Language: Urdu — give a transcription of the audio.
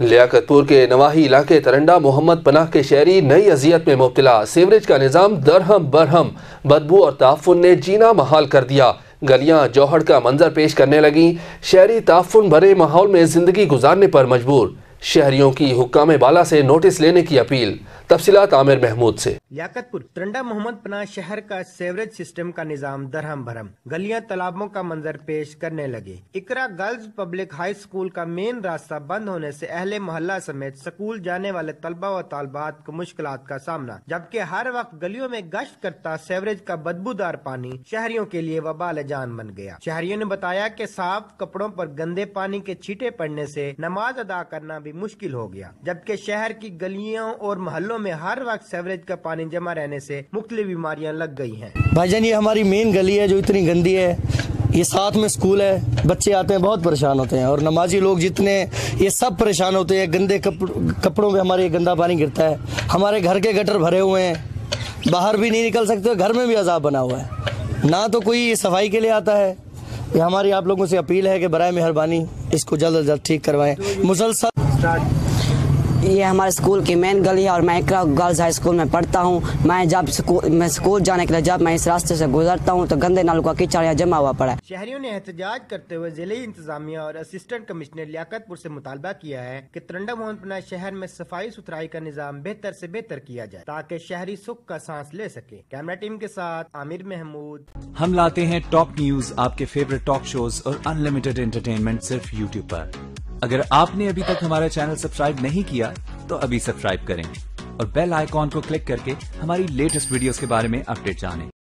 لیاقت پور کے نواحی علاقے ترنڈا محمد پناہ کے شہری نئی اذیت میں مبتلا۔ سیوریج کا نظام درہم برہم، بدبو اور تعفن نے جینا محال کر دیا۔ گلیاں جوہڑ کا منظر پیش کرنے لگیں۔ شہری تعفن بھرے ماحول میں زندگی گزارنے پر مجبور۔ شہریوں کی حکام بالا سے نوٹس لینے کی اپیل۔ تفصیلات عامر محمود سے۔ لیاقت پور ترنڈا محمد پناہ شہر کا سیوریج سسٹم کا نظام درہم بھرم، گلیاں تالابوں کا منظر پیش کرنے لگے۔ Iqra girls public high school کا مین راستہ بند ہونے سے اہل محلہ سمیت اسکول جانے والے طلبہ و طالبات کو مشکلات کا سامنا، جبکہ ہر وقت گلیوں میں گشت کرتا سیوریج کا بدبودار پانی شہریوں کے لیے وبال جان بن گیا۔ شہریوں نے بتایا کہ صاف کپڑوں پر گندے پانی کے چھینٹے پڑنے سے نماز ادا کرنا بھی مشکل ہو گیا، جبکہ شہر کی گلیوں اور محلوں میں ہر وقت سیوریج کا پانی جمع رہنے سے مختلف بیماریاں لگ گئی ہیں۔ بھائی جان، یہ ہماری مین گلی ہے جو اتنی گندی ہے، یہ ساتھ میں اسکول ہے، بچے آتے ہیں بہت پریشان ہوتے ہیں، اور نمازی لوگ جتنے یہ سب پریشان ہوتے ہیں۔ گندے کپڑوں پہ ہمارے گندا پانی گرتا ہے، ہمارے گھر کے گٹر بھرے ہوئے ہیں، باہر بھی نہیں نکل سکتے، گھر میں بھی عذاب بنا ہوا ہے، نہ تو کوئی صفائی کے لیے آتا ہے۔ یہ ہماری آپ لوگوں سے اپیل ہے کہ برائے مہربانی اس کو جلد از جلد ٹھیک کروائیں۔ مسلسل یہ ہمارے اسکول کی مین گلی ہے اور میں اقرا گرلز ہائی اسکول میں پڑھتا ہوں۔ میں اسکول جانے کے لیے جب میں اس راستے سے گزرتا ہوں تو گندے نالوں کا کیچڑ یہاں جمع ہوا پڑا ہے۔ شہریوں نے احتجاج کرتے ہوئے ضلعی انتظامیہ اور اسسٹنٹ کمشنر لیاقت پور سے مطالبہ کیا ہے کہ ترنڈا محمد پناہ شہر میں صفائی ستھرائی کا نظام بہتر سے بہتر کیا جائے تاکہ شہری سکھ کا سانس لے سکے۔ کیمرہ ٹیم کے ساتھ عامر محمود۔ ہم لاتے ہیں ٹاپ نیوز، آپ کے فیوریٹ ٹاک شوز اور ان لمیٹڈ انٹرٹینمنٹ صرف یوٹیوب پر۔ اگر آپ نے ابھی تک ہمارا چینل سبسکرائب نہیں کیا تو ابھی سبسکرائب کریں اور بیل آئیکن کو کلک کر کے ہماری لیٹسٹ ویڈیوز کے بارے میں اپڈیٹ جانیں۔